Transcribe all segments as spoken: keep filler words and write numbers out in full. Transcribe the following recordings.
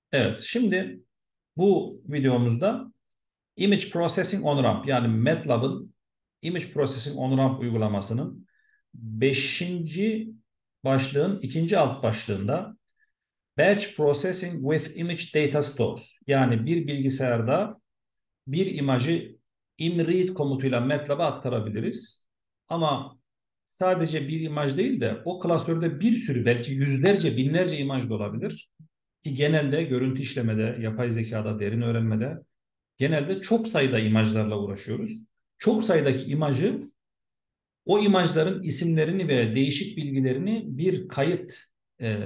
Evet, şimdi bu videomuzda Image Processing on Ramp yani MATLAB'ın Image Processing on Ramp uygulamasının beşinci başlığın ikinci alt başlığında Batch Processing with Image Data Stores yani bir bilgisayarda bir imajı imread komutuyla MATLAB'a aktarabiliriz. Ama sadece bir imaj değil de o klasörde bir sürü belki yüzlerce binlerce imaj da olabilir. Ki genelde görüntü işlemede, yapay zekada, derin öğrenmede genelde çok sayıda imajlarla uğraşıyoruz. Çok sayıdaki imajı, o imajların isimlerini ve değişik bilgilerini bir kayıt e,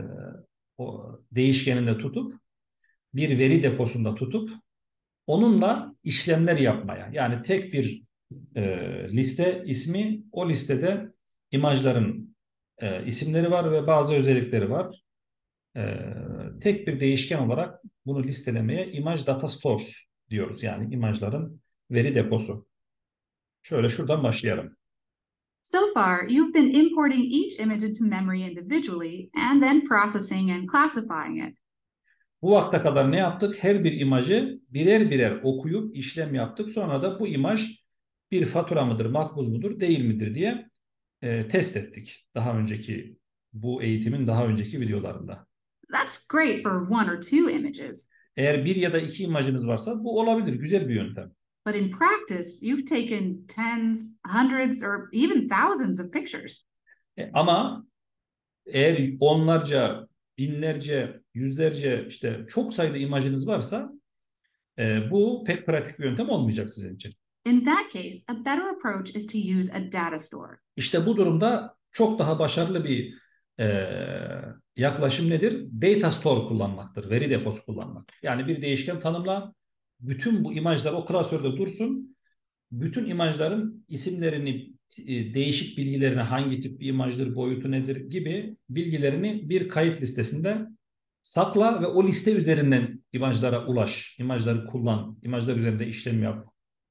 o değişkeninde tutup, bir veri deposunda tutup, onunla işlemler yapmaya. Yani tek bir e, liste ismi, o listede imajların e, isimleri var ve bazı özellikleri var. E, tek bir değişken olarak bunu listelemeye image data stores diyoruz. Yani imajların veri deposu. Şöyle şuradan başlayalım. So far, you've been importing each image into memory individually and then processing and classifying it. Bu vakte kadar ne yaptık? Her bir imajı birer birer okuyup işlem yaptık. Sonra da bu imaj bir fatura mıdır, makbuz mudur, değil midir diye e, test ettik. Daha önceki bu eğitimin daha önceki videolarında. That's great for one or two images. Eğer bir ya da iki imajınız varsa bu olabilir. Güzel bir yöntem. But in practice, you've taken tens, hundreds, or even thousands of pictures. E, ama eğer onlarca, binlerce, yüzlerce işte çok sayıda imajınız varsa e, bu pek pratik bir yöntem olmayacak sizin için. In that case, a better approach is to use a data store. İşte bu durumda çok daha başarılı bir e, yaklaşım nedir? Data store kullanmaktır. Veri deposu kullanmak. Yani bir değişken tanımla, bütün bu imajlar o klasörde dursun. Bütün imajların isimlerini, e, değişik bilgilerini, hangi tip bir imajdır, boyutu nedir gibi bilgilerini bir kayıt listesinde sakla ve o liste üzerinden imajlara ulaş, imajları kullan, imajlar üzerinde işlem yap.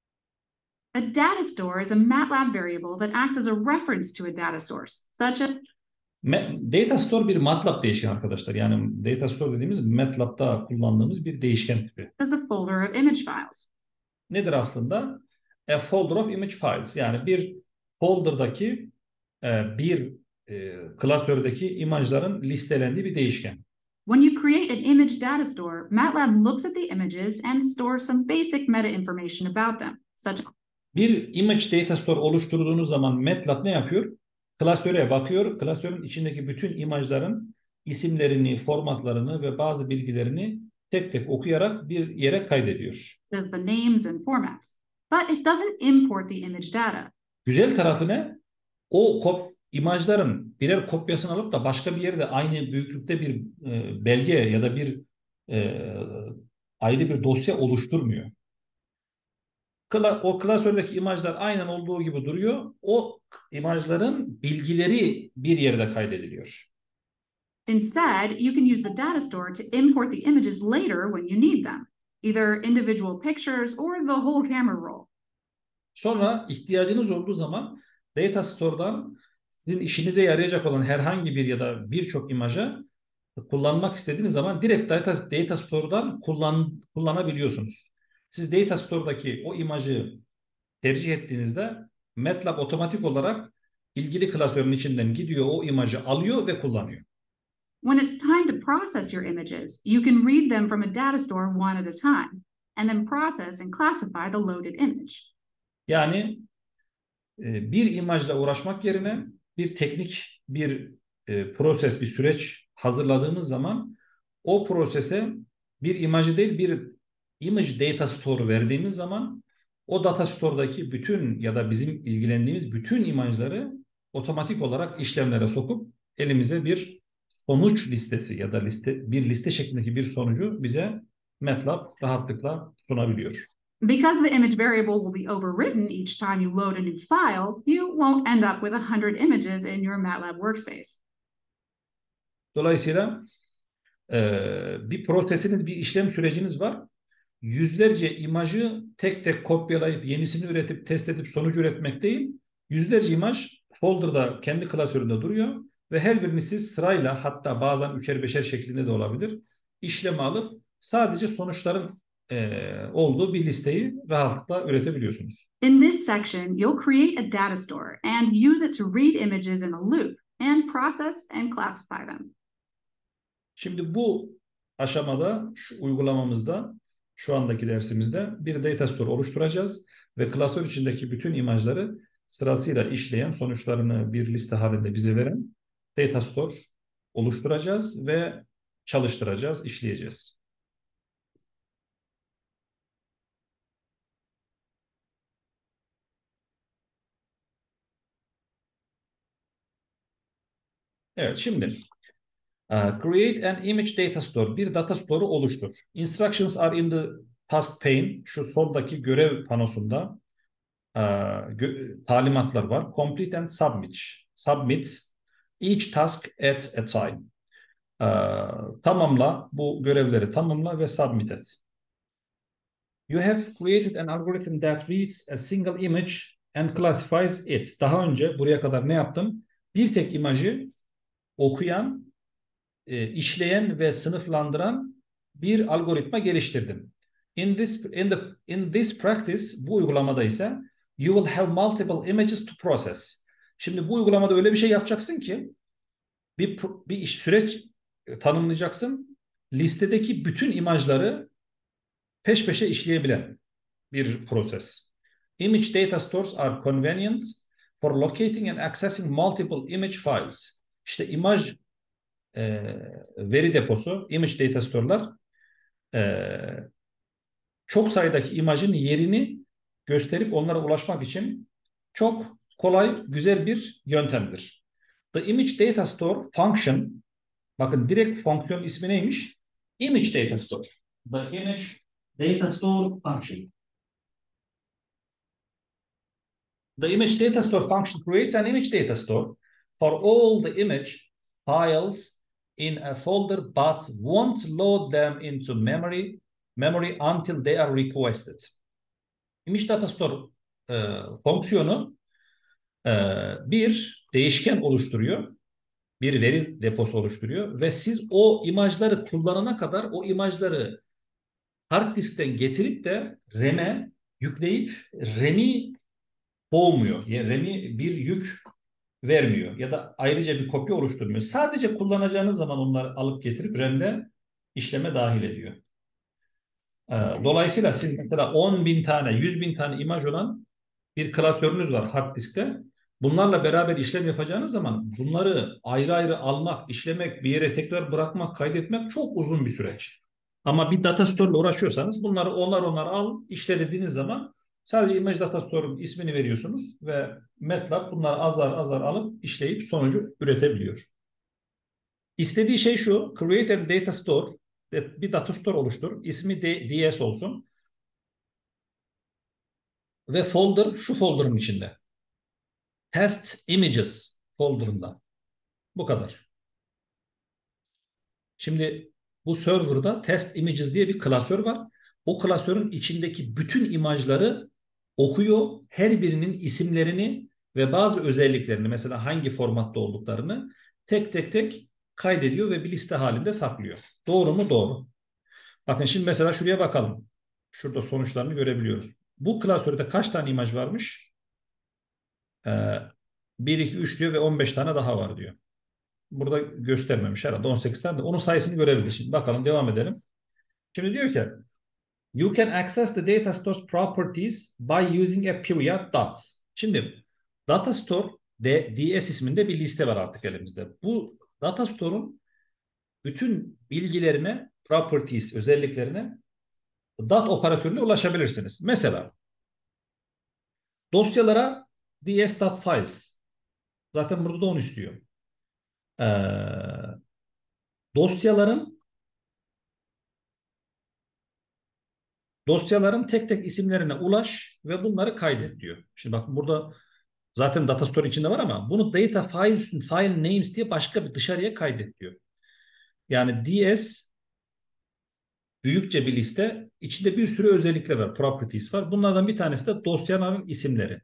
A data store is a MATLAB variable that acts as a reference to a data source, such as Data store bir MATLAB değişken arkadaşlar. Yani data store dediğimiz MATLAB'da kullandığımız bir değişken tipi. as a folder of image files. Nedir aslında? A folder of image files. Yani bir folder'daki e, bir e, klasördeki imajların listelendiği bir değişken. When you create an image data store, MATLAB looks at the images and stores some basic meta information about them, such as Bir image data store oluşturduğunuz zaman MATLAB ne yapıyor? Klasöre bakıyor. Klasörün içindeki bütün imajların isimlerini, formatlarını ve bazı bilgilerini tek tek okuyarak bir yere kaydediyor. the names and formats. But it doesn't import the image data. Güzel tarafı ne? O kop imajların birer kopyasını alıp da başka bir yerde aynı büyüklükte bir e, belge ya da bir e, ayrı bir dosya oluşturmuyor. Kla o klasördeki imajlar aynen olduğu gibi duruyor. O imajların bilgileri bir yerde kaydediliyor. Instead, you can use the data store to import the images later when you need them, either individual pictures or the whole camera roll. Sonra ihtiyacınız olduğu zaman Data Store'dan sizin işinize yarayacak olan herhangi bir ya da birçok imaja kullanmak istediğiniz zaman direkt Data, Data Store'dan kullan, kullanabiliyorsunuz. Siz Data Store'daki o imajı tercih ettiğinizde MATLAB otomatik olarak ilgili klasörün içinden gidiyor, o imajı alıyor ve kullanıyor. When it's time to process your images, you can read them from a data store one at a time, and then process and classify the loaded image. Yani e, bir imajla uğraşmak yerine bir teknik bir e, proses, bir süreç hazırladığımız zaman o prosese bir imajı değil bir image data store verdiğimiz zaman o data store'daki bütün ya da bizim ilgilendiğimiz bütün imajları otomatik olarak işlemlere sokup elimize bir sonuç listesi ya da liste bir liste şeklindeki bir sonucu bize MATLAB rahatlıkla sunabiliyor. Because the image variable will be overwritten each time you load a new file, you won't end up with one hundred images in your MATLAB workspace. Dolayısıyla e, bir prosesiniz, bir işlem süreciniz var. Yüzlerce imajı tek tek kopyalayıp yenisini üretip test edip sonuç üretmek değil. Yüzlerce imaj folder'da kendi klasöründe duruyor ve her birini siz sırayla hatta bazen üçer beşer şeklinde de olabilir. işlemi alıp sadece sonuçların e, olduğu bir listeyi rahatlıkla üretebiliyorsunuz. In this section, you'll create a data store and use it to read images in a loop and process and classify them. Şimdi bu aşamada, şu uygulamamızda, şu andaki dersimizde bir data store oluşturacağız ve klasör içindeki bütün imajları sırasıyla işleyen, sonuçlarını bir liste halinde bize veren data store oluşturacağız ve çalıştıracağız, işleyeceğiz. Evet, şimdi uh, create an image data store, bir data store'u oluştur. Instructions are in the task pane, şu soldaki görev panosunda uh, gö talimatlar var. Complete and submit. Submit each task at a time. Uh, tamamla, bu görevleri tamamla ve submit et. You have created an algorithm that reads a single image and classifies it. Daha önce buraya kadar ne yaptım? Bir tek imajı okuyan, e, işleyen ve sınıflandıran bir algoritma geliştirdim. In this in the in this practice, bu uygulamada ise you will have multiple images to process. Şimdi bu uygulamada öyle bir şey yapacaksın ki bir bir iş süreç tanımlayacaksın. Listedeki bütün imajları peş peşe işleyebilen bir proses. Image data stores are convenient for locating and accessing multiple image files. İşte imaj e, veri deposu, image data store'lar e, çok sayıdaki imajın yerini gösterip onlara ulaşmak için çok kolay, güzel bir yöntemdir. The image data store function, bakın direkt fonksiyon ismi neymiş? Image data store. The image data store function. The image data store function creates an image data store for all the image files in a folder but won't load them into memory memory until they are requested. Image data store e, fonksiyonu e, bir değişken oluşturuyor. Bir veri deposu oluşturuyor ve siz o imajları kullanana kadar o imajları hard diskten getirip de R A M'e yükleyip R A M'i boğmuyor. Yani R A M'i bir yük vermiyor ya da ayrıca bir kopya oluşturmuyor. Sadece kullanacağınız zaman onları alıp getirip R A M'de işleme dahil ediyor. Dolayısıyla siz mesela on bin tane, yüz bin tane imaj olan bir klasörünüz var hard diskte. Bunlarla beraber işlem yapacağınız zaman bunları ayrı ayrı almak, işlemek, bir yere tekrar bırakmak, kaydetmek çok uzun bir süreç. Ama bir data store ile uğraşıyorsanız bunları onar onar al, işle dediğiniz zaman sadece image data store'un ismini veriyorsunuz ve MATLAB bunları azar azar alıp işleyip sonucu üretebiliyor. İstediği şey şu: create a data store, bir data store oluştur. İsmi de D S olsun. Ve folder şu folder'ın içinde. Test images folder'ında. Bu kadar. Şimdi bu server'da test images diye bir klasör var. O klasörün içindeki bütün imajları okuyor. Her birinin isimlerini ve bazı özelliklerini, mesela hangi formatta olduklarını tek tek tek kaydediyor ve bir liste halinde saklıyor. Doğru mu? Doğru. Bakın şimdi mesela şuraya bakalım. Şurada sonuçlarını görebiliyoruz. Bu klasörde kaç tane imaj varmış? Ee, bir, iki, üç diyor ve on beş tane daha var diyor. Burada göstermemiş herhalde on sekiz tane de. Onun sayısını görebiliriz. Şimdi bakalım, devam edelim. Şimdi diyor ki you can access the data store's properties by using a period dots. Şimdi data store D S isminde bir liste var artık elimizde. Bu data store'un bütün bilgilerine, properties, özelliklerine dot operatörüyle ulaşabilirsiniz. Mesela dosyalara ds.files. Zaten burada da onu istiyor. Ee, dosyaların dosyaların tek tek isimlerine ulaş ve bunları kaydet diyor. Şimdi bak, burada zaten data store içinde var ama bunu data files, file names diye başka bir dışarıya kaydet diyor. Yani D S büyükçe bir liste, içinde bir sürü özellikler var, properties var. Bunlardan bir tanesi de dosyanın isimleri.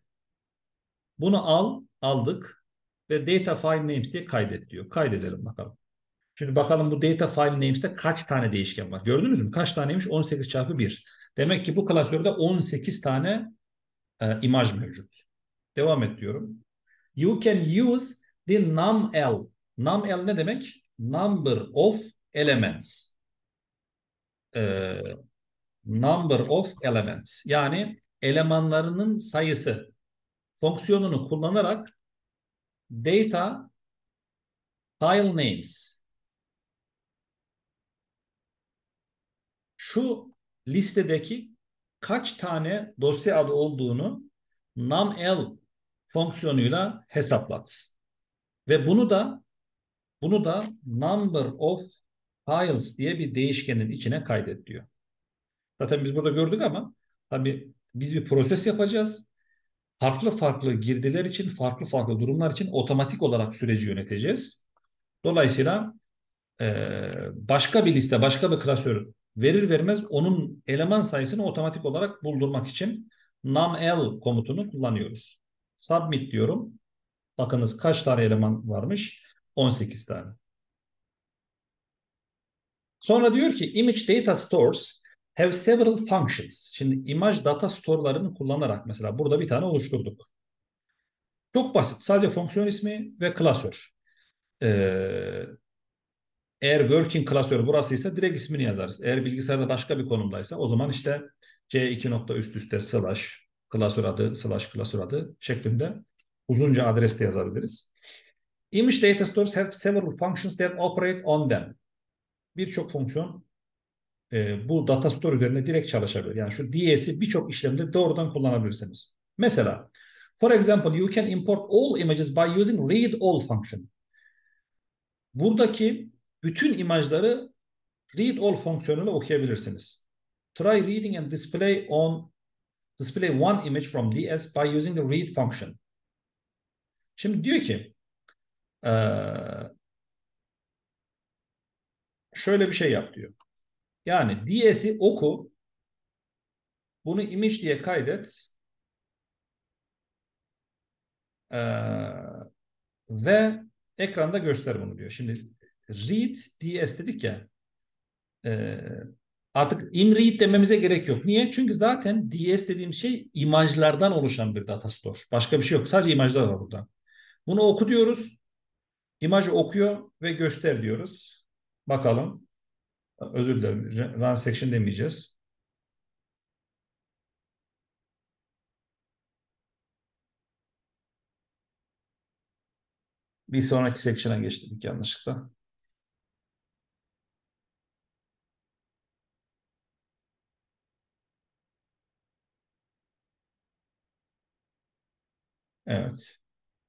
Bunu al, aldık ve data file names diye kaydet diyor. Kaydedelim bakalım. Şimdi bakalım bu data file names'te kaç tane değişken var? Gördünüz mü? Kaç taneymiş? on sekiz çarpı bir. Demek ki bu klasörde on sekiz tane e, imaj mevcut. Devam et diyorum. You can use the numl. Numl ne demek? Number of elements. Ee, number of elements. Yani elemanlarının sayısı fonksiyonunu kullanarak data file names. Şu listedeki kaç tane dosya adı olduğunu numl fonksiyonuyla hesaplat. Ve bunu da bunu da number of files diye bir değişkenin içine kaydet diyor. Zaten biz burada gördük ama tabii biz bir proses yapacağız. Farklı farklı girdiler için, farklı farklı durumlar için otomatik olarak süreci yöneteceğiz. Dolayısıyla e, başka bir liste, başka bir klasör verir vermez onun eleman sayısını otomatik olarak buldurmak için numl komutunu kullanıyoruz. Submit diyorum. Bakınız kaç tane eleman varmış? on sekiz tane. Sonra diyor ki image data stores have several functions. Şimdi image data store'larını kullanarak mesela burada bir tane oluşturduk. Çok basit. Sadece fonksiyon ismi ve klasör. Ee, eğer working klasör burasıysa direkt ismini yazarız. Eğer bilgisayarda başka bir konumdaysa o zaman işte C iki nokta üst üste slash klasör adı slash klasör adı şeklinde uzunca adreste yazabiliriz. Image data stores have several functions that operate on them. Birçok fonksiyon e, bu data store üzerinde direkt çalışabilir. Yani şu D S'i birçok işlemde doğrudan kullanabilirsiniz. Mesela, for example, you can import all images by using read all function. Buradaki bütün imajları read all fonksiyonuyla okuyabilirsiniz. Try reading and display on display one image from D S by using the read function. Şimdi diyor ki e, şöyle bir şey yap diyor. Yani D S'i oku, bunu image diye kaydet e, ve ekranda göster bunu diyor. Şimdi read D S dedik ya e, artık imread dememize gerek yok. Niye? Çünkü zaten D S dediğim şey imajlardan oluşan bir data store. Başka bir şey yok. Sadece imajlar var burada. Bunu oku diyoruz. İmajı okuyor ve göster diyoruz. Bakalım. Özür dilerim. Run section demeyeceğiz. Bir sonraki section'a geçtik yanlışlıkla. Evet.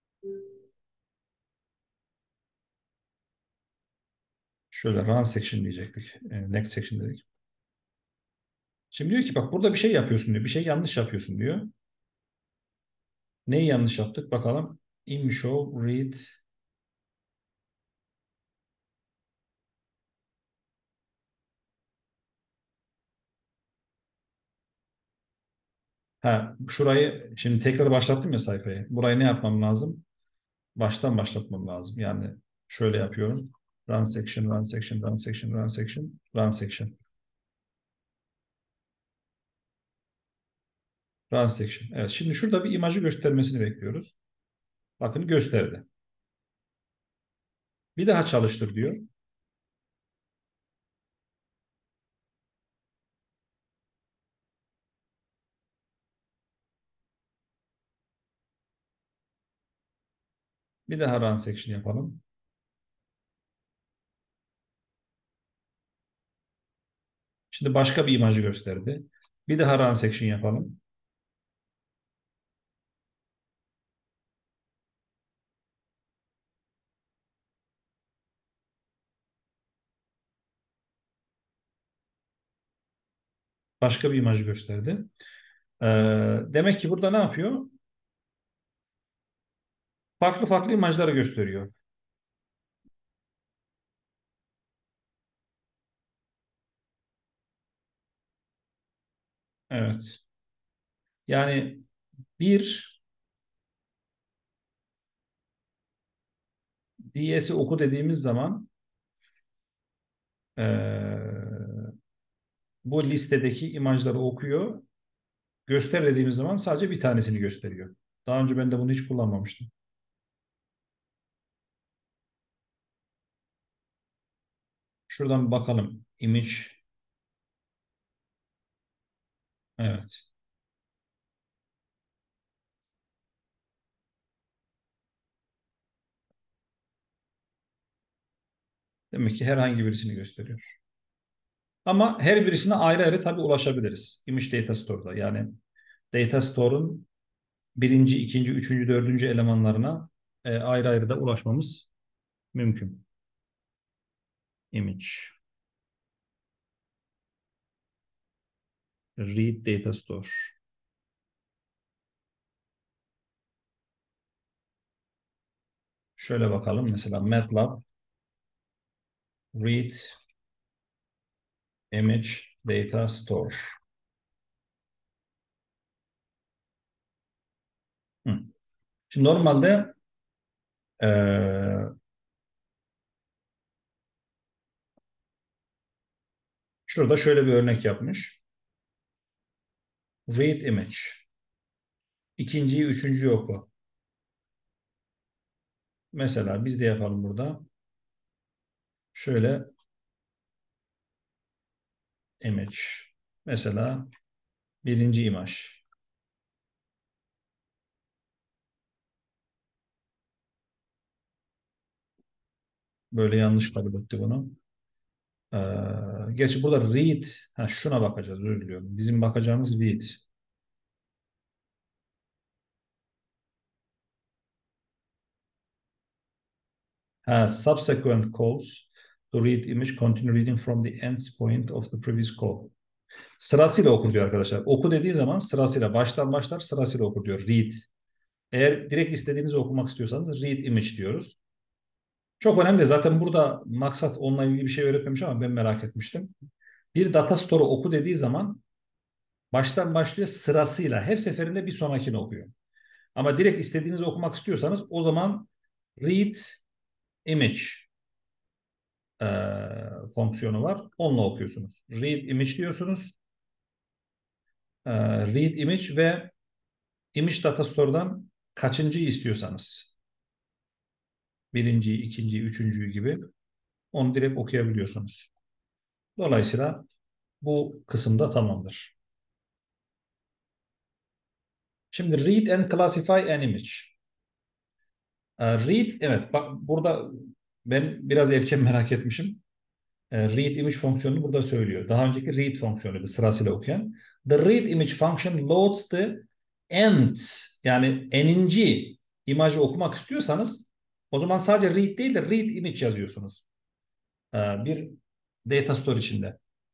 Şöyle run section diyecektik. E, next section dedik. Şimdi diyor ki bak burada bir şey yapıyorsun diyor. Bir şey yanlış yapıyorsun diyor. Neyi yanlış yaptık? Bakalım. In show read. Ha, şurayı şimdi tekrar başlattım ya sayfayı. Burayı ne yapmam lazım? Baştan başlatmam lazım. Yani şöyle yapıyorum. Run section, run section, run section, run section, run section. Run section. Evet, şimdi şurada bir imajı göstermesini bekliyoruz. Bakın gösterdi. Bir daha çalıştır diyor. Bir daha run section yapalım. Şimdi başka bir imajı gösterdi. Bir daha run section yapalım. Başka bir imajı gösterdi. Ee, demek ki burada ne yapıyor? Farklı farklı imajları gösteriyor. Evet. Yani bir D S'i oku dediğimiz zaman Ee, bu listedeki imajları okuyor. Göster dediğimiz zaman sadece bir tanesini gösteriyor. Daha önce ben de bunu hiç kullanmamıştım. Şuradan bir bakalım. Image. Evet. Demek ki herhangi birisini gösteriyor. Ama her birisine ayrı ayrı tabii ulaşabiliriz. Image Data Store'da. Yani Data Store'un birinci, ikinci, üçüncü, dördüncü elemanlarına e, ayrı ayrı da ulaşmamız mümkün. Image. Read Data Store. Şöyle bakalım. Mesela MATLAB Read Image Data Store. Hı. Şimdi normalde e, şurada şöyle bir örnek yapmış. Read Image. İkinciyi, üçüncüyü oku. Mesela biz de yapalım burada. Şöyle image. Mesela birinci imaj. Böyle yanlış kabul etti bunu. Ee, gerçi burada read. Ha, şuna bakacağız. Özür diliyorum. Bizim bakacağımız read. Ha, subsequent calls to read image continue reading from the end point of the previous call. Sırasıyla okur diyor arkadaşlar. Oku dediği zaman sırasıyla baştan başlar, sırasıyla okur diyor. Read. Eğer direkt istediğinizi okumak istiyorsanız read image diyoruz. Çok önemli. Zaten burada maksat onunla ilgili bir şey öğretmemiş ama ben merak etmiştim. Bir data store'u oku dediği zaman baştan başlıyor sırasıyla. Her seferinde bir sonrakini okuyor. Ama direkt istediğinizi okumak istiyorsanız o zaman read image e, fonksiyonu var. Onunla okuyorsunuz. Read image diyorsunuz. E, read image ve image data store'dan kaçıncıyı istiyorsanız. Birinciyi, ikinciyi, üçüncüyü gibi onu direkt okuyabiliyorsunuz. Dolayısıyla bu kısımda tamamdır. Şimdi read and classify an image. E, read, evet bak burada ben biraz erken merak etmişim. E, read image fonksiyonunu burada söylüyor. Daha önceki read fonksiyonuydu sırasıyla okuyan. The read image function loads the end, yani eninci imajı okumak istiyorsanız o zaman sadece read değil de read image yazıyorsunuz. E, bir data store içinde.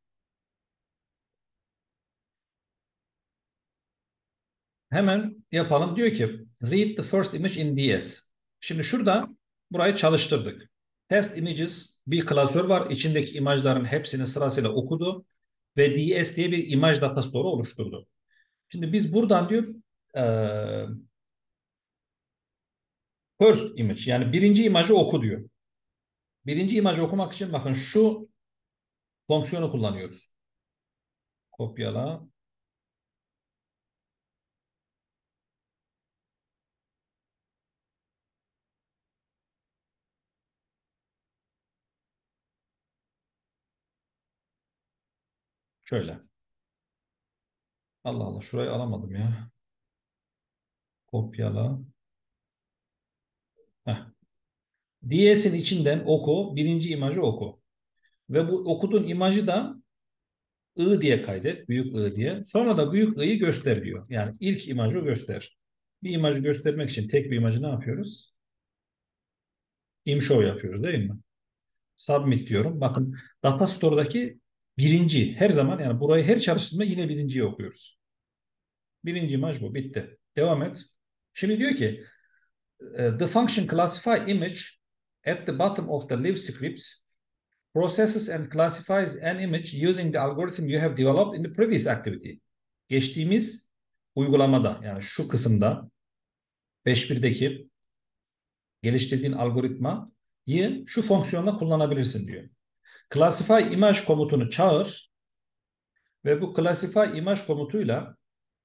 Hemen yapalım. Diyor ki read the first image in D S. Şimdi şurada burayı çalıştırdık. Test images bir klasör var. İçindeki imajların hepsini sırasıyla okudu ve D S diye bir imaj data store oluşturdu. Şimdi biz buradan diyor e, first image, yani birinci imajı oku diyor. Birinci imajı okumak için bakın şu fonksiyonu kullanıyoruz. Kopyala. Şöyle. Allah Allah, şurayı alamadım ya. Kopyala. Heh. D S'in içinden oku. Birinci imajı oku. Ve bu okuduğun imajı da I diye kaydet. Büyük I diye. Sonra da büyük I'yi göster diyor. Yani ilk imajı göster. Bir imajı göstermek için tek bir imajı ne yapıyoruz? ImShow yapıyoruz değil mi? Submit diyorum. Bakın Data Store'daki birinci her zaman, yani burayı her çalıştığında yine birinciyi okuyoruz. Birinci imaj bu. Bitti. Devam et. Şimdi diyor ki the function classify image at the bottom of the live script processes and classifies an image using the algorithm you have developed in the previous activity. Geçtiğimiz uygulamada, yani şu kısımda beş birdeki geliştirdiğin algoritmayı şu fonksiyonla kullanabilirsin diyor. Classify image komutunu çağır ve bu classify image komutuyla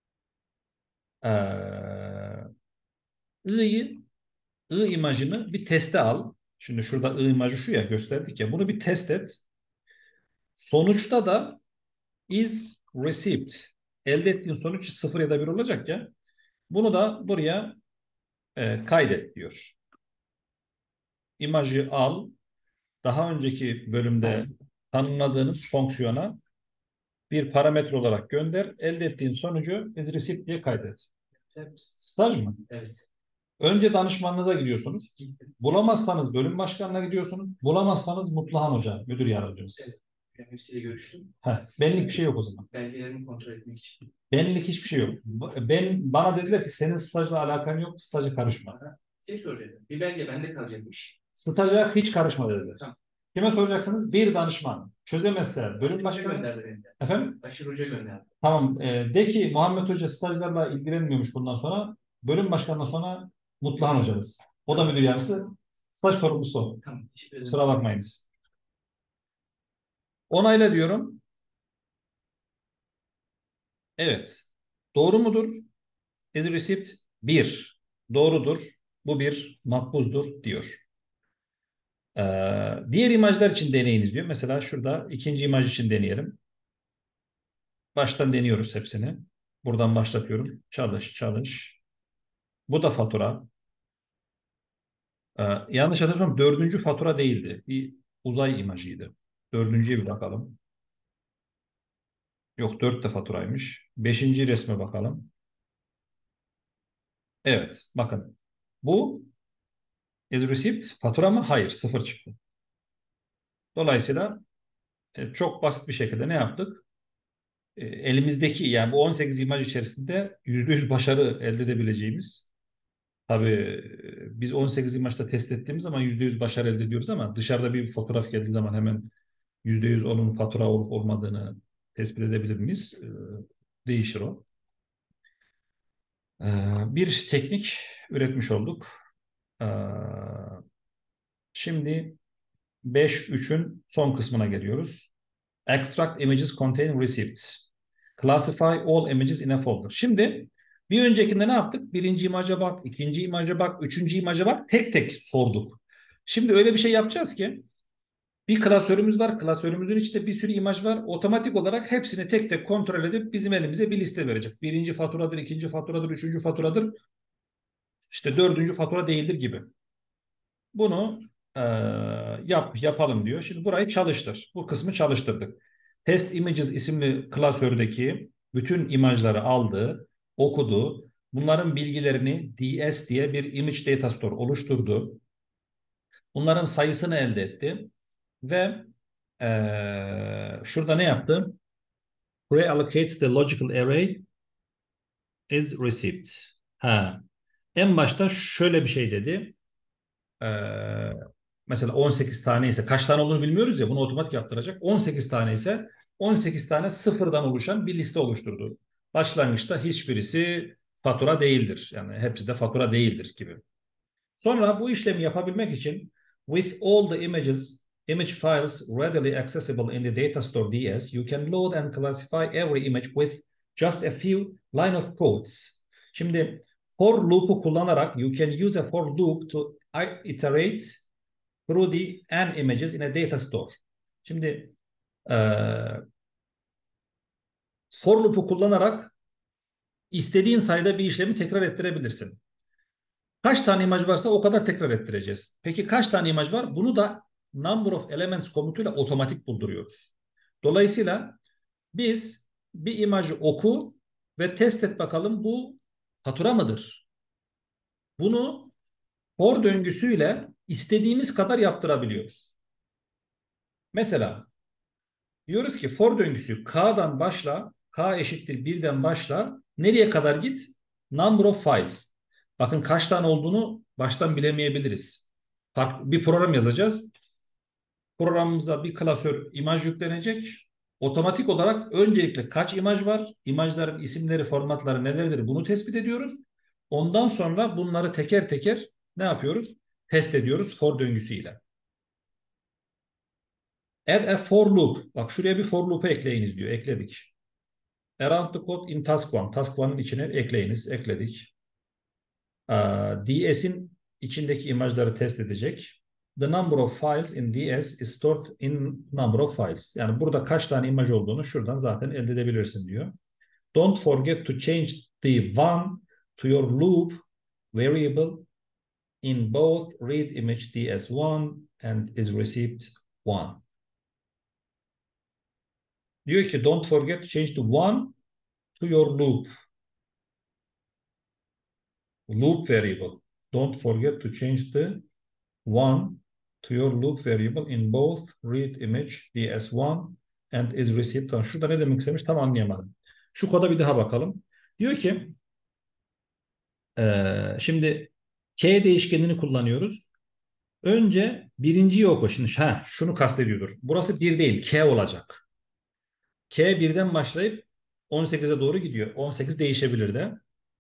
ee, i'yi I imajını bir teste al. Şimdi şurada I imajı şu ya, gösterdik ya. Bunu bir test et. Sonuçta da is received. Elde ettiğin sonuç sıfır ya da bir olacak ya. Bunu da buraya e, kaydet diyor. İmajı al. Daha önceki bölümde tanımladığınız fonksiyona bir parametre olarak gönder. Elde ettiğin sonucu is received diye kaydet. Staj mı? Evet. Önce danışmanınıza gidiyorsunuz. Bulamazsanız bölüm başkanına gidiyorsunuz. Bulamazsanız Mutluhan Hoca, müdür yardımcımız. Evet. Ben hepsiyle görüştüm. Heh, benlik bir şey yok o zaman. Belgelerimi kontrol etmek için. Benlik hiçbir şey yok. Ben, bana dediler ki senin stajla alakan yok, staja karışma. Aha. Şey soracaktım. Bir belge bende kalacakmış. Staja hiç karışma dediler. Tamam. Kime soracaksınız? Bir danışman. Çözemezse bölüm Aşırı başkanı. gönderdi beni de. Efendim? Aşırı Hoca gönderdi. Tamam. E, de ki Muhammed Hoca stajlarla ilgilenmiyormuş bundan sonra. Bölüm başkanından sonra Mutluhan hocamız. O da müdür yardımcısı. Staj sorumlusu o. Tamam. Teşekkür ederim. Kusura bakmayınız. Onayla diyorum. Evet. Doğru mudur? Is received bir. Doğrudur. Bu bir makbuzdur diyor. Ee, diğer imajlar için deneyiniz diyor. Mesela şurada ikinci imaj için deneyelim. Baştan deniyoruz hepsini. Buradan başlatıyorum. Çalış, çalış. Bu da fatura. Ee, yanlış hatırlamıyorum. Dördüncü fatura değildi. Bir uzay imajıydı. Dördüncüye bir bakalım. Yok, dört de faturaymış. Beşinci resme bakalım. Evet, bakın. Bu is received fatura mı? Hayır, sıfır çıktı. Dolayısıyla e, çok basit bir şekilde ne yaptık? E, elimizdeki, yani bu on sekiz imaj içerisinde yüzde yüz başarı elde edebileceğimiz, tabii e, biz on sekiz imajda test ettiğimiz zaman yüzde yüz başarı elde ediyoruz ama dışarıda bir fotoğraf geldiği zaman hemen yüzde yüz onun fatura olup olmadığını tespit edebilir miyiz? E, değişir o. E, bir teknik üretmiş olduk. E, şimdi beş üçün son kısmına geliyoruz. Extract images contain receipts. Classify all images in a folder. Şimdi bir öncekinde ne yaptık? Birinci imaja bak, ikinci imaja bak, üçüncü imaja bak. Tek tek sorduk. Şimdi öyle bir şey yapacağız ki bir klasörümüz var. Klasörümüzün içinde bir sürü imaj var. Otomatik olarak hepsini tek tek kontrol edip bizim elimize bir liste verecek. Birinci faturadır, ikinci faturadır, üçüncü faturadır. İşte dördüncü fatura değildir gibi. Bunu e, yap, yapalım diyor. Şimdi burayı çalıştır. Bu kısmı çalıştırdık. Test Images isimli klasördeki bütün imajları aldı, okudu. Bunların bilgilerini D S diye bir Image Data Store oluşturdu. Bunların sayısını elde etti. Ve e, şurada ne yaptı? Reallocates the logical array is received. Ha. En başta şöyle bir şey dedi. Ee, mesela on sekiz tane ise kaç tane olduğunu bilmiyoruz ya, bunu otomatik yaptıracak. on sekiz tane ise on sekiz tane sıfırdan oluşan bir liste oluşturdu. Başlangıçta hiçbirisi fatura değildir. Yani hepsi de fatura değildir gibi. Sonra bu işlemi yapabilmek için with all the images, image files readily accessible in the data store D S, you can load and classify every image with just a few line of codes. Şimdi for loop'u kullanarak you can use a for loop to iterate through the n images in a data store. Şimdi e, for loop'u kullanarak istediğin sayıda bir işlemi tekrar ettirebilirsin. Kaç tane imaj varsa o kadar tekrar ettireceğiz. Peki kaç tane imaj var? Bunu da number of elements komutuyla otomatik bulduruyoruz. Dolayısıyla biz bir imajı oku ve test et bakalım bu fatura mıdır? Bunu for döngüsüyle istediğimiz kadar yaptırabiliyoruz. Mesela diyoruz ki for döngüsü K'dan başla, K eşittir birden başla. Nereye kadar git? Number of files. Bakın kaç tane olduğunu baştan bilemeyebiliriz. Bir program yazacağız. Programımıza bir klasör imaj yüklenecek. Otomatik olarak öncelikle kaç imaj var? İmajların isimleri, formatları nelerdir? Bunu tespit ediyoruz. Ondan sonra bunları teker teker ne yapıyoruz? Test ediyoruz for döngüsüyle. Add a for loop. Bak şuraya bir for loop'u ekleyiniz diyor. Ekledik. Around the code in task one. Task one'ın içine ekleyiniz. Ekledik. D S'in içindeki imajları test edecek. The number of files in D S is stored in number of files. Yani burada kaç tane imaj olduğunu şuradan zaten elde edebilirsin diyor. Don't forget to change the one to your loop variable in both read image D S one and is received one. Diyor ki don't forget to change the one to your loop. Loop variable. Don't forget to change the one to your loop variable in both read image D S one and is received. Tamam. Şurada ne demek istemiş tam anlayamadım. Şu koda bir daha bakalım. Diyor ki e, şimdi K değişkenini kullanıyoruz. Önce birinciyi oku. Şimdi ha, şunu kastediyordur. Burası bir değil, K olacak. K birden başlayıp on sekize doğru gidiyor. on sekiz değişebilir de.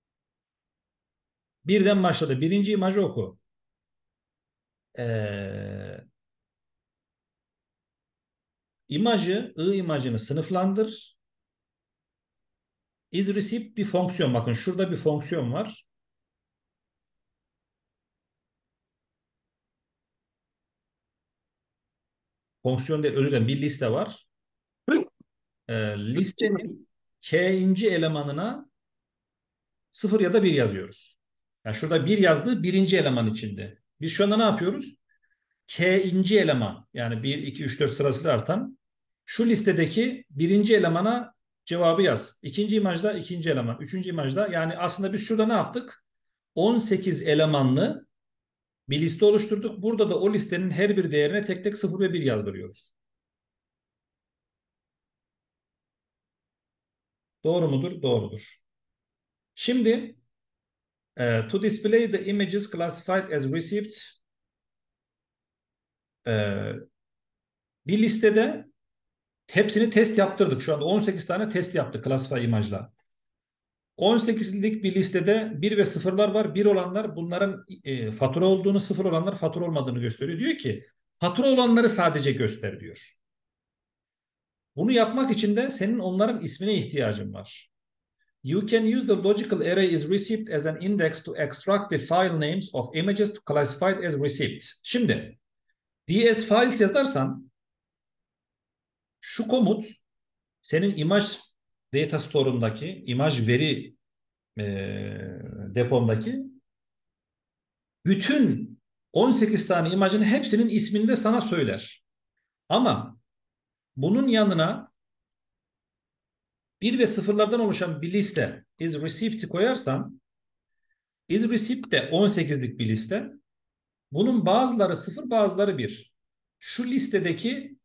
Birden başladı. Birinci imajı oku. Ee, imajı, I imajını sınıflandır. Is received bir fonksiyon. Bakın şurada bir fonksiyon var. Fonksiyon değil, özür dilerim, bir liste var. Ee, listenin K'inci elemanına sıfır ya da bir yazıyoruz. Yani şurada bir yazdığı birinci eleman içinde. Biz şu anda ne yapıyoruz? K'inci eleman, yani bir, iki, üç, dört sırasıyla artan şu listedeki birinci elemana cevabı yaz. İkinci imajda ikinci eleman. Üçüncü imajda, yani aslında biz şurada ne yaptık? on sekiz elemanlı bir liste oluşturduk. Burada da o listenin her bir değerine tek tek sıfır ve bir yazdırıyoruz. Doğru mudur? Doğrudur. Şimdi e, to display the images classified as received, e, bir listede hepsini test yaptırdık. Şu anda on sekiz tane test yaptık classify imajla. on sekizlik bir listede bir ve sıfırlar var. bir olanlar bunların e, fatura olduğunu, sıfır olanlar fatura olmadığını gösteriyor. Diyor ki fatura olanları sadece göster diyor. Bunu yapmak için de senin onların ismine ihtiyacın var. You can use the logical array is received as an index to extract the file names of images to classified as received. Şimdi D S files yazarsan şu komut senin imaj data store'undaki, imaj veri e, depondaki bütün on sekiz tane imajın hepsinin ismini de sana söyler. Ama bunun yanına bir ve sıfırlardan oluşan bir liste is received koyarsan, is received de on sekizlik bir liste. Bunun bazıları sıfır, bazıları bir. Şu listedeki